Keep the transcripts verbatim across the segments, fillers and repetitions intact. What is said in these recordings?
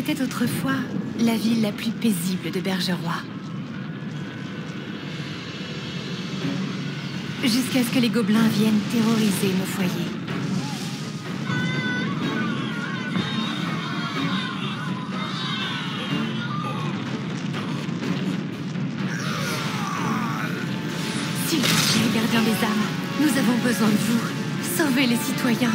C'était autrefois la ville la plus paisible de Bergeroi. Jusqu'à ce que les gobelins viennent terroriser nos foyers. S'il vous plaît, gardien des âmes, nous avons besoin de vous. Sauvez les citoyens.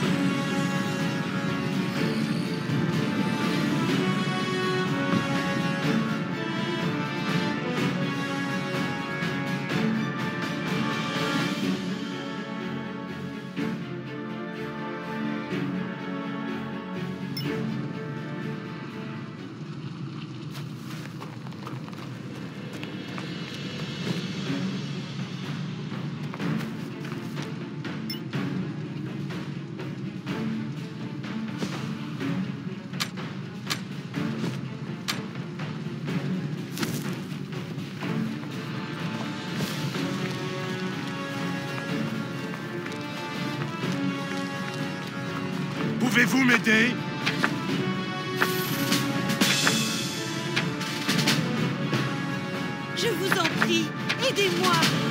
Pouvez-vous m'aider? Je vous en prie, aidez-moi!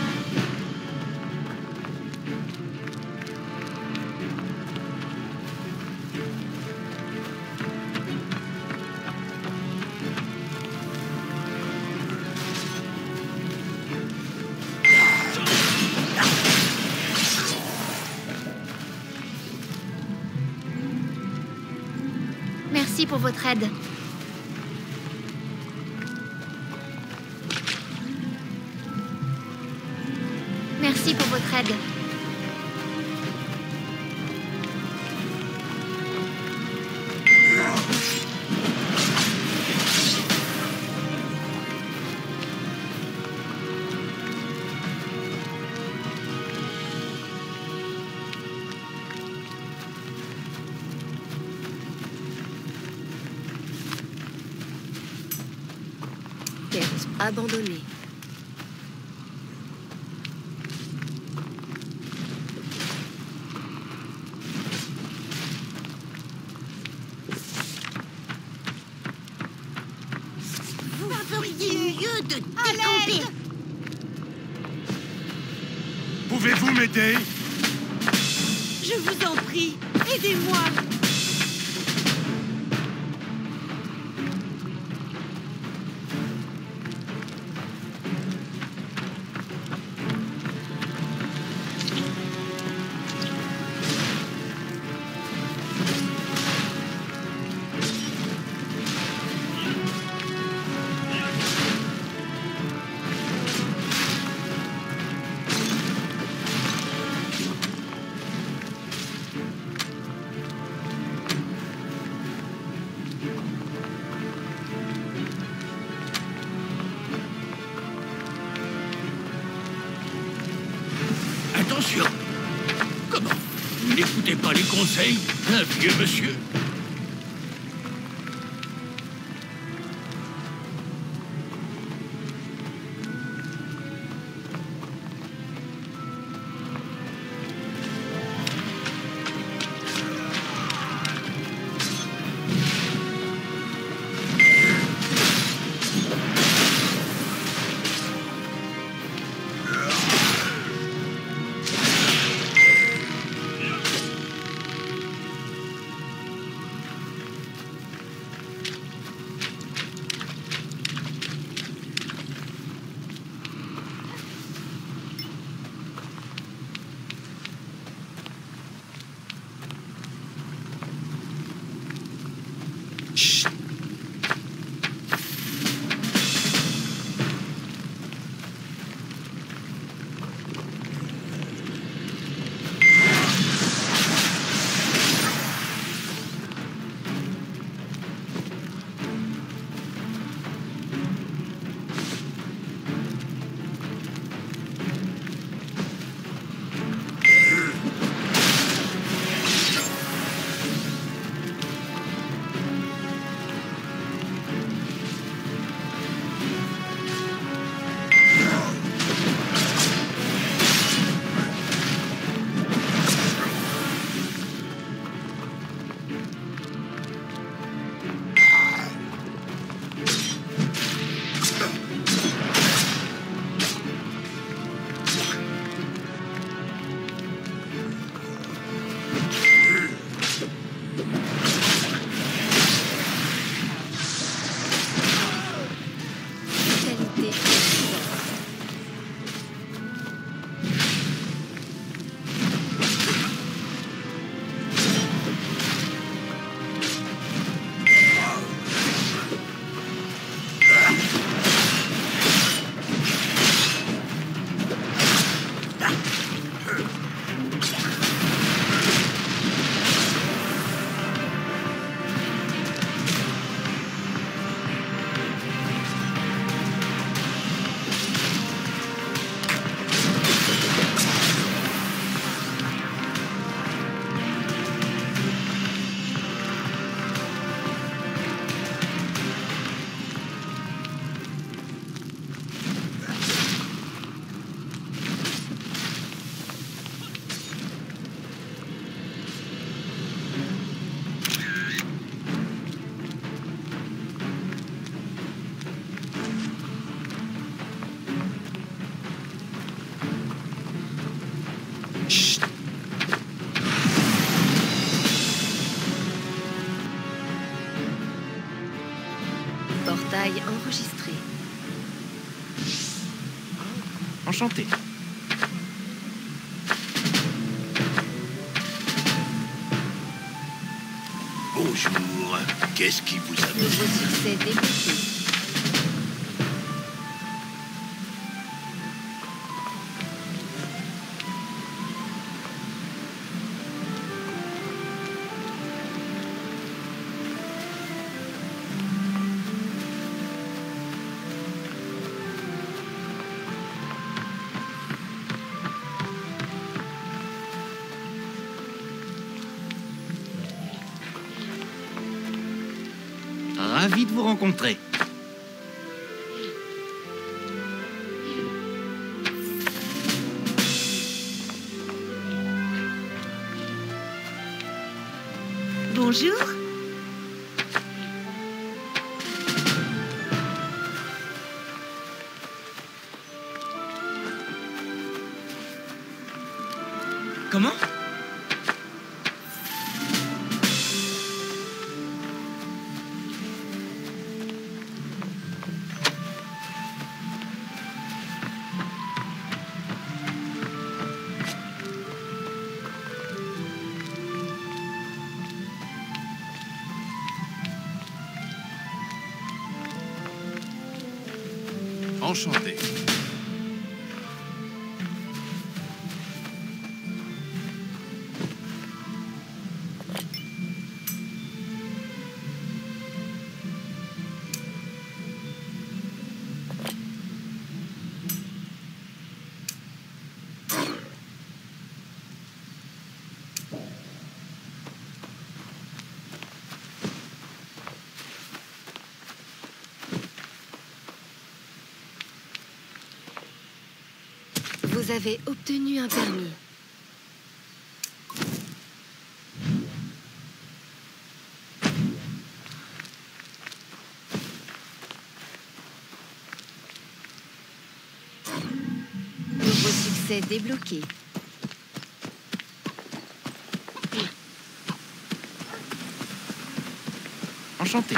Merci pour votre aide. Merci pour votre aide. Quête abandonnée. Vous feriez mieux de décamper! Pouvez-vous m'aider? Je vous en prie, aidez-moi! Attention! Comment? Vous n'écoutez pas les conseils d'un vieux monsieur? Portail enregistré. Enchanté. Bonjour. Qu'est-ce qui vous a... Nouveau succès débloqué. Ravi de vous rencontrer. Bonjour. Comment? Enchanté. Vous avez obtenu un permis. Nouveau succès débloqué. Enchanté.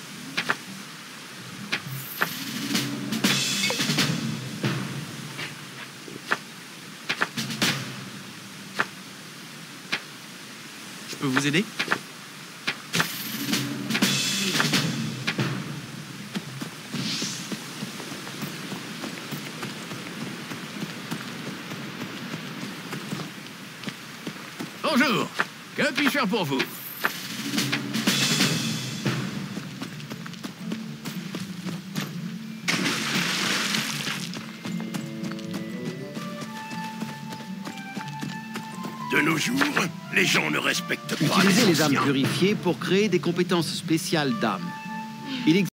Je peux vous aider? Bonjour. Que puis-je faire pour vous? De nos jours, les gens ne respectent pas Utilisez les âmes anciens. purifiées pour créer des compétences spéciales d'âmes. Il existe